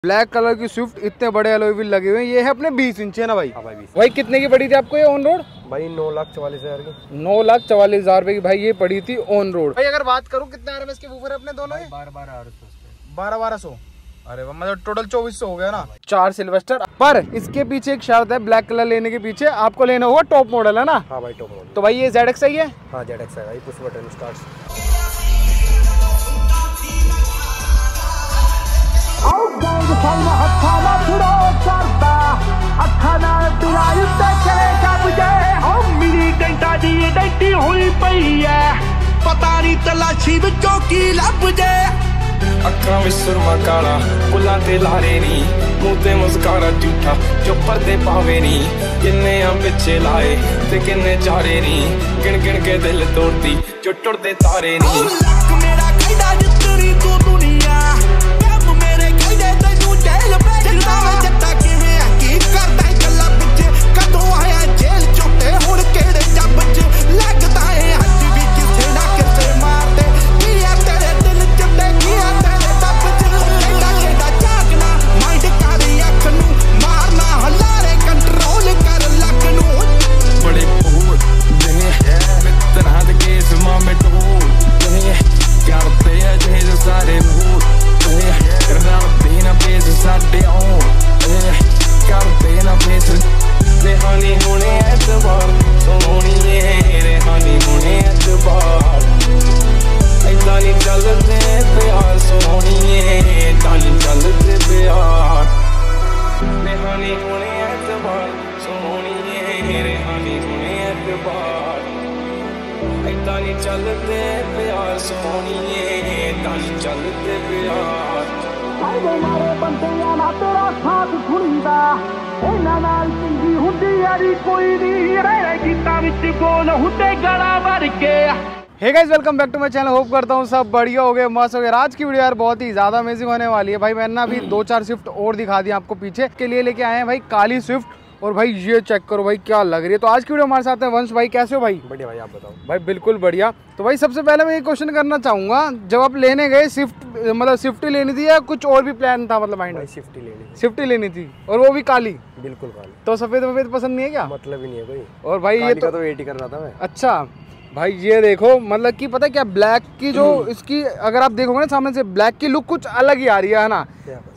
Black colour की Swift, इतने बड़े एलॉय व्हील लगे हुए हैं। ये है अपने 20 इंच है ना भाई? हाँ भाई 20। भाई कितने की पड़ी थी आपको ये ऑन रोड? भाई 9,44,000 की। 9,44,000 रुपए की भाई ये पड़ी थी ऑन रोड। भाई अगर बात करूँ कितने आरएमएस के वूफर है अपने दोनों? 12,1200। अरे वाह, मतलब टोटल 2400 हो गया ना। 4 सिल्वेस्टर। पर इसके पीछे एक शर्त है, ब्लैक कलर लेने के पीछे आपको लेना होगा टॉप मॉडल है ना? हाँ भाई टॉप मॉडल। तो भाई ये ZX ही है? हाँ ZX है भाई, पुश बटन स्टार्ट। पता नहीं तलाशी विचों की लभ जे अखां विच सुरमा काला बुल्लां ते लारे नी मूंह ते मुस्कारा झूठा जो पर्दे पावे नी किन्ने आ पिछे लाए ते किन्ने चारे नी गिण गिण के दिल तोड़ती जो टुरदे तारे नी लक मेरा कहदा जितनी तू दुनिया कब मेरे कहदे तैनू जेल भेजना वे जट्टा किवें आ की करदा गल्ला विच कदों आया जेल चोटे हुण केड़े जब च लगदा है अज भी किसे ना किसे मारदे किया तेरे दिल च ते किया तेरे दब च केड़ा जागना माइंड कर अख नू मारना हलारे कंट्रोल कर लक नू बड़े फूल दे मित्तरां दे केस मामे टोल दे करदे आ जे सारे मूल दे रलदे ना बेस साडे आउण दे करदे ना बेस रेहानी हुणे एतबार सोहणीए रेहानी हुणे एतबार ऐदां नी चलदे प्यार सोहणीए ऐदां नी चलदे प्यार रेहानी हुणे एतबार सोहणीए रेहानी हुणे एतबार ऐदां नी चलदे प्यार सोहणीए ऐदां नी चलदे प्यार फायदे मारे बंदियां ना तेरा साथ छुड़ीदा इन्हां नाल चंगी हुंदी यारी कोई नहीं रहने गीतां विच बोल हुंदे गला भर के। Hey guys, welcome back to my channel. Hope करता हूँ सब बढ़िया हो गए, मस्त हो गए। आज की वीडियो यार बहुत ही ज़्यादा अमेजिंग होने वाली है भाई। मैंने ना अभी 2-4 स्विफ्ट और दिखा दी आपको पीछे के लिए लेके आए हैं भाई काली स्विफ्ट। और भाई ये चेक करो भाई क्या लग रही है। तो आज की वीडियो हमारे साथ है वंश भाई। कैसे हो भाई? बढ़िया भाई, आप बताओ। भाई बिल्कुल बढ़िया। तो भाई सबसे पहले मैं ये क्वेश्चन करना चाहूँगा, जब आप लेने गए स्विफ्ट, मतलब स्विफ्ट लेनी थी या कुछ और भी प्लान था? मतलब माइंड में स्विफ्ट लेनी थी और वो भी काली? बिल्कुल काली। तो सफेद पसंद नहीं है क्या? मतलब ही नहीं है कोई। और भाई ये तो वेट ही कर रहा था मैं। अच्छा भाई ये देखो, मतलब कि पता है क्या, ब्लैक की जो इसकी अगर आप देखोगे ना सामने से, ब्लैक की लुक कुछ अलग ही आ रही है ना।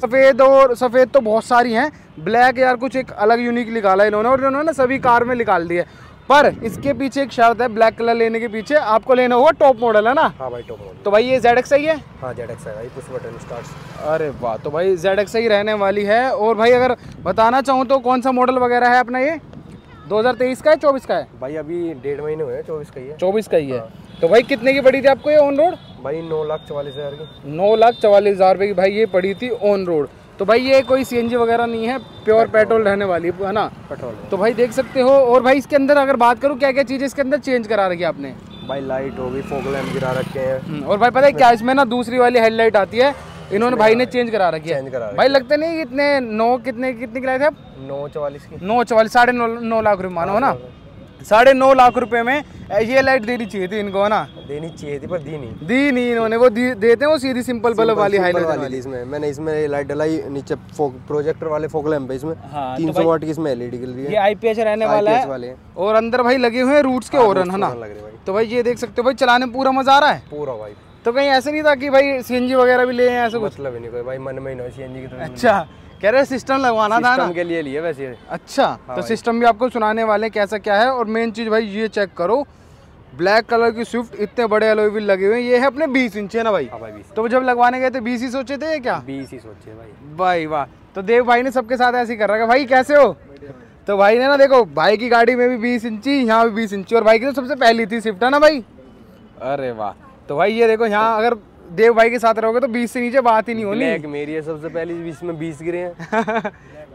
सफेद तो बहुत सारी हैं, ब्लैक यार कुछ एक अलग यूनिक निकाला इन्होंने। और इन्होंने ना सभी कार में निकाल दी है। पर इसके पीछे एक शर्त है, ब्लैक कलर लेने के पीछे आपको लेना होगा टॉप मॉडल है ना? हाँ भाई टॉप मॉडल। तो भाई ये ZX ही है? हाँ ZX है भाई, पुश बटन स्टार्ट। अरे वाह, तो भाई ZX ही रहने वाली है। और भाई अगर बताना चाहूँ तो कौन सा मॉडल वगैरह है अपना ये? 2023 का है, 24 का है? भाई अभी 1.5 महीने हुए हैं, 24 का ही है। 24 का ही है। तो भाई कितने की पड़ी थी आपको ये ऑन रोड? भाई 9,44,000 की। 9,44,000 रुपए की भाई ये पड़ी थी ऑन रोड। तो भाई ये कोई CNG वगैरह नहीं है, प्योर पेट्रोल रहने वाली है ना? पेट्रोल। तो भाई देख सकते हो। और भाई इसके अंदर अगर बात करूँ क्या क्या चीज़ें इसके अंदर चेंज करा रखी है आपने? भाई लाइट हो गई, फॉग लैंप गिरा रखे हैं। और भाई पता है क्या, इसमें ना दूसरी वाली हेडलाइट आती है, इन्होंने भाई ने चेंज करा रखी है। भाई लगते नहीं इतने कितने की लाए थे आप? 9,44 की। 9,44, 9.5 लाख रुपए मानो ना। 9.5 लाख रुपए में ये लाइट देनी चाहिए थी इनको, है ना? देनी चाहिए थी पर दी नहीं इन्होंने। वो देते हैं वो सीधी सिंपल बल्ब वाली हाईलाइट वाली। इसमें मैंने लाइट डलाई, नीचे प्रोजेक्टर वाले फॉग लैंप है इसमें। हाँ, 300 वाट की इसमें LED गिल रही है। ये IPS रहने वाला है। और अंदर भाई लगे हुए हैं रूट्स के हॉर्न, है ना? तो भाई ये देख सकते हो भाई, चलाने में पूरा मजा आ रहा है पूरा भाई। तो कहीं ऐसे नहीं था कि भाई CNG वगैरह भी ले हैं ऐसा कुछ? मतलब ही नहीं कोई भाई, मन में ही नहीं CNG की। तो अच्छा, कह रहे सिस्टम लगवाना था ना? के लिए लिए वैसे। अच्छा, तो सिस्टम भी आपको सुनाने वाले कैसा क्या है। और मेन चीज भाई ये चेक करो, ब्लैक कलर की स्विफ्ट, इतने बड़े एलॉय व्हील लगे हुए हैं। ये है अपने 20 इंच है ना भाई? हाँ भाई 20। तो जब लगवाने गए थे 20 ही सोचे थे क्या? 20 ही सोचे भाई। भाई वाह, तो देव भाई ने सबके साथ ऐसे ही कर रखा है। भाई कैसे हो? तो भाई ने ना देखो, भाई की गाड़ी में भी 20 इंची, यहाँ भी 20 इंची। और भाई की तो सबसे पहली थी स्विफ्ट, है ना भाई? अरे वाह, तो भाई ये देखो, यहाँ अगर देव भाई के साथ रहोगे तो 20 से नीचे बात ही नहीं होनी। ब्लैक मेरी है सबसे पहली, 20 में 20 गिरे हैं।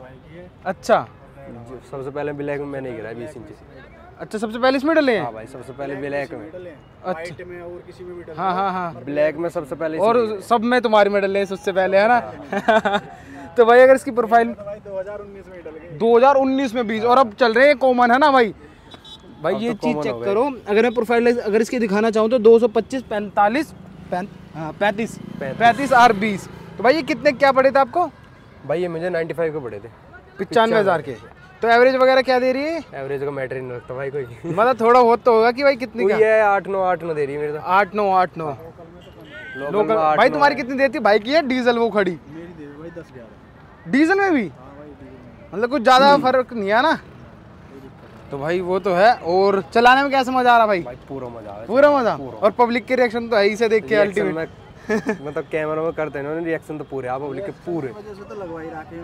अच्छा, सबसे पहले ब्लैक में मैंने गिरा 20 इंच से। अच्छा, सबसे पहले इसमें डले हैं? हाँ भाई सबसे पहले ब्लैक में। अच्छा में और किसी में भी डले? हाँ, ब्लैक में सबसे पहले। और सब में तुम्हारी में डले सबसे पहले, है ना? तो भाई अगर इसकी प्रोफाइल 2019 में डल गए, 2019 में 20, और अब चल रहे हैं कॉमन, है ना भाई? भाई ये चीज चेक करो, अगर मैं प्रोफाइल अगर इसकी दिखाना चाहूँ तो 225, 45, 35 और 20। तो भाई ये कितने क्या पड़े थे आपको? भाई ये मुझे 95 के पड़े थे। 95,000 के। तो एवरेज वगैरह क्या दे रही है? एवरेज का मैटर ही नहीं रखता भाई कोई। मतलब थोड़ा बहुत तो होगा कि भाई कितनी का है? 8-9 दे रही है मेरे तो। 8-9 लोकल। भाई तुम्हारी कितनी देती भाई की है डीजल वो खड़ी? मेरी दे भाई 10-11 डीजल में भी मतलब कुछ ज्यादा फर्क नहीं है ना। तो भाई वो तो है। और चलाने में कैसा मजा आ रहा भाई? पूरा मजा आ रहा है, पूरा मजा। और पब्लिक के रिएक्शन तो है ही से देख के अल्टीमेट। मतलब कैमरा में करते हैं रिएक्शन तो पूरे आप पब्लिक के पूरे। तो लगवा ही रखे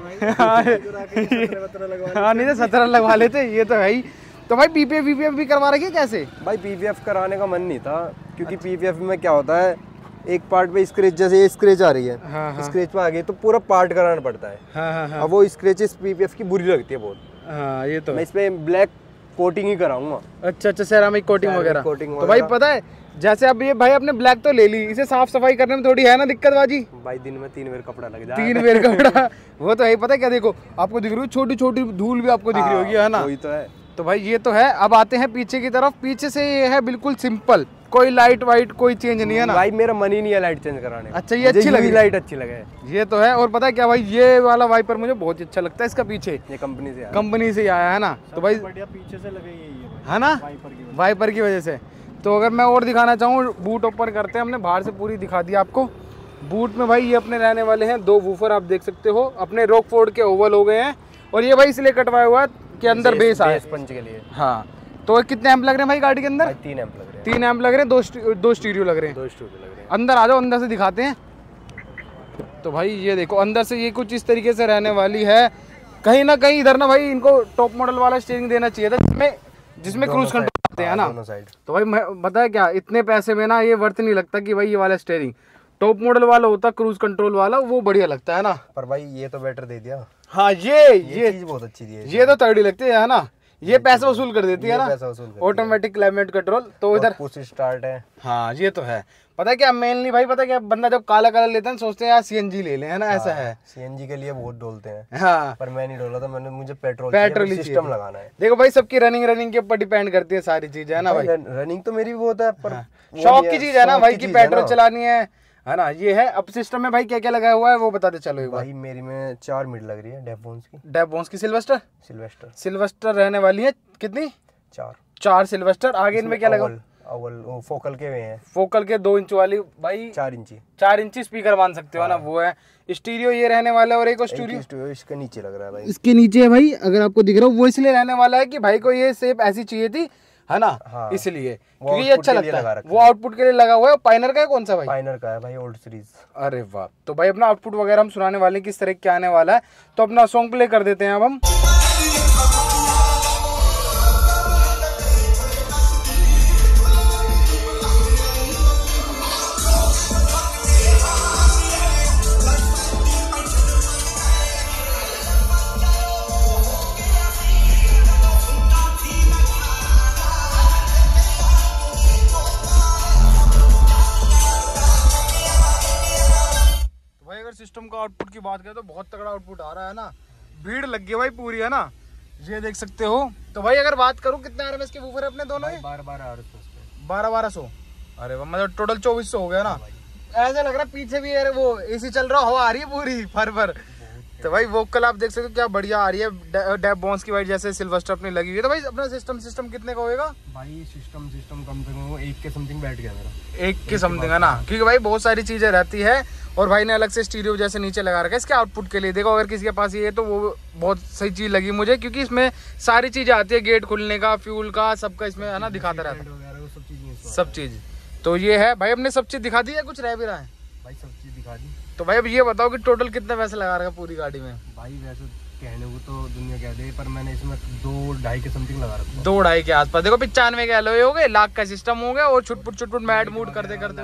भाई। हाँ नहीं तो 17 लगवा लेते, ये तो है ही। तो भाई पीपीएफ भी करवा रखी है कैसे? भाई पीपीएफ कराने का मन नहीं था क्योंकि पीपीएफ में क्या होता है एक पार्ट पे स्क्रैच, जैसे ये स्क्रैच आ रही है, स्क्रैच पे आ गई तो पूरा पार्ट कराना पड़ता है। अब वो स्क्रैचेस पीपीएफ की बुरी लगती है बहुत। ये तो मैं इस पे ब्लैक कोटिंग ही कराऊंगा। अच्छा सेरामिक कोटिंग वगैरह। तो भाई पता है जैसे अब ये भाई अपने ब्लैक तो ले ली, इसे साफ सफाई करने में थोड़ी है ना दिक्कत बाजी? भाई दिन में 3 बार कपड़ा लग जाता है। 3 बार कपड़ा वो तो है। पता है क्या, देखो आपको दिख रही है छोटी छोटी धूल भी आपको दिख रही होगी, है ना? वही तो है। तो भाई ये तो है। अब आते हैं पीछे की तरफ। पीछे से ये है बिल्कुल सिंपल, कोई लाइट वाइट कोई चेंज नहीं है ना? भाई मेरा मन ही नहीं है लाइट चेंज कराने। अच्छा ये अच्छी लगी? लाइट अच्छी लगे ये तो है। और पता है क्या भाई, ये वाला वाइपर मुझे बहुत अच्छा लगता है। इसका पीछे ये कंपनी से आया है ना। तो भाई बढ़िया पीछे से लगे है ना, वाइपर की वजह से। तो अगर मैं और दिखाना चाहूँ, बूट ओपन करते हैं, हमने बाहर से पूरी दिखा दी आपको। बूट में भाई ये अपने रहने वाले हैं 2 वूफर, आप देख सकते हो अपने रॉकफोर्ड के ओवल हो गए हैं। और ये भाई इसलिए कटवाया हुआ कि अंदर बेस आए पंच के लिए। हाँ। तो कितने एम्प लग रहे हैं भाई गाड़ी के अंदर? 3 एम्प लग रहे हैं। 3 एम्प लग रहे हैं, 2 स्टीरियो लग रहे हैं। 2 स्टीरियो लग रहे हैं। अंदर आ जाओ, अंदर से दिखाते हैं। तो भाई ये देखो अंदर से ये कुछ इस तरीके से रहने वाली है। कहीं ना कहीं इधर ना भाई इनको टॉप मॉडल वाला स्टीयरिंग देना चाहिए था जिसमें क्रूज कंट्रोल होते हैं ना। तो भाई पता है क्या, इतने पैसे में ना ये वर्थ नहीं लगता कि भाई ये वाला स्टीयरिंग टॉप मॉडल वाला होता, क्रूज कंट्रोल वाला, वो बढ़िया लगता है ना। पर भाई ये तो बेटर दे दिया। हाँ ये चीज बहुत अच्छी दी है। ये तो तगड़ी लगती है ना, ये पैसा वसूल कर देती है ना, ऑटोमेटिक क्लाइमेट कंट्रोल। तो इधर पुश स्टार्ट है। हाँ ये तो है। पता है क्या मेनली भाई, पता है क्या, बंदा जब काला कलर लेता है सोचते हैं यार सीएनजी ले लें, है ना? ऐसा है। सीएनजी के लिए बहुत डोलते हैं। हाँ पर मैं नहीं डोला था, मुझे पेट्रोल सिस्टम लगाना है। देखो भाई सबकी रनिंग के ऊपर डिपेंड करती है सारी चीजें, है ना भाई? रनिंग तो मेरी भी बहुत है, पर शौक की चीज है ना भाई, की पेट्रोल चलानी है ना? ये है। अब सिस्टम में भाई क्या क्या लगाया हुआ है वो बताते चलो एक बार। भाई मेरी में 4 मिड लग रही है डेवबोन्स की सिल्वेस्टर रहने वाली है। कितनी? 4 सिल्वेस्टर। आगे इनमें क्या लगा? अव्वल फोकल के वे हैं। फोकल के 2 इंच वाली भाई, 4 इंची स्पीकर मान सकते हो ना, वो है। स्टीरियो ये रहने वाला है। और एक स्टीरियो इसके नीचे लग रहा है भाई, इसके नीचे है भाई, अगर आपको दिख रहा हो। वो इसलिए रहने वाला है कि भाई को ये शेप ऐसी चाहिए थी, है ना? हाँ। इसलिए क्योंकि ये अच्छा लगता है। वो आउटपुट के लिए लगा हुआ है। पाइनर का है? कौन सा भाई? पाइनर का है भाई, ओल्ड सीरीज। अरे वाह। तो भाई अपना आउटपुट वगैरह हम सुनाने वाले हैं किस तरह क्या आने वाला है। तो अपना सॉन्ग प्ले कर देते हैं अब हम। सिस्टम का आउटपुट की बात करें तो बहुत तगड़ा आउटपुट आ रहा है ना। भीड़ लग गई भाई पूरी, है ना? ये देख सकते हो। तो भाई अगर बात करूं कितने आरएमएस के वूफर है अपने दोनों ही? 1200। अरे वाह, मतलब टोटल 2400 हो गया ना। ऐसा लग रहा है पीछे भी यार वो एसी चल रहा, हवा आ रही है पूरी फर। तो भाई वोकल आप देख सकते हो क्या बढ़िया आ रही है। डेवबोन्स की वाइट जैसे सिल्वेस्टर अपनी लगी हुई है। तो भाई अपना सिस्टम कितने का होगा भाई? सिस्टम कम से कम 1 के समथिंग बैठ गया मेरा। 1 के समथिंग, है ना? क्योंकि भाई बहुत सारी चीजें रहती है। और भाई ने अलग से स्टीरियो जैसे नीचे लगा रखा है इसके आउटपुट के लिए। देखो अगर किसी के पास ये है तो वो बहुत सही चीज लगी मुझे, क्योंकि इसमें सारी चीजें आती है, गेट खुलने का, फ्यूल का, सबका इसमें, है ना? दिखाता रहता है सब चीज। तो ये है भाई, हमने सब चीज दिखा दी है, कुछ रह भी रहा है भाई? सब चीज दिखा दी। तो भाई अब ये बताओ कि टोटल कितना पैसा लगा रखा पूरी गाड़ी में? भाई वैसे कहने को तो दुनिया कह दे, पर मैंने इसमें 2-2.5 के समथिंग लगा रखा है। 2-2.5 के आसपास। देखो 95 के एलॉय हो गए, लाख का सिस्टम हो गया, और छुटपुट मैड मूड करते हुए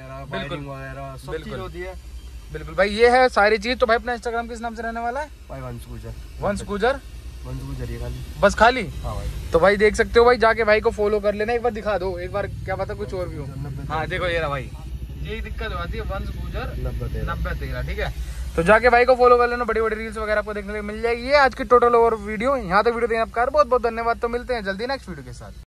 बिल्कुल भाई ये है सारी चीज। तो भाई अपना इंस्टाग्राम किस नाम से रहने वाला है? भाई वंश गुजर बस खाली। हाँ भाई। तो भाई देख सकते हो भाई, जाके भाई को फॉलो कर लेना। एक बार दिखा दो, एक बार क्या पता कुछ और भी हो। हाँ देखो ये रहा भाई, यही दिक्कत आती है। वंश गुजर 9013, ठीक है? तो जाके भाई को फॉलो कर लेना। बड़ी रील्स वगैरह आपको देखने को मिल जाएगी। ये आज की टोटल ओवर वीडियो। यहाँ तक वीडियो देखने आपका बहुत बहुत धन्यवाद। तो मिलते हैं जल्दी नेक्स्ट वीडियो के साथ।